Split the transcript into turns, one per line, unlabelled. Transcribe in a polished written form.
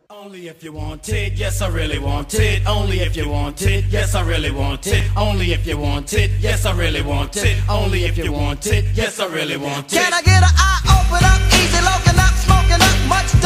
Only if you want it, yes I really want it. Only if you want it, yes I really want it. Only if you want it, yes I really want it. Only if you want it, yes I really want it.
Can I get an eye open up, easy looking up, smoking up, much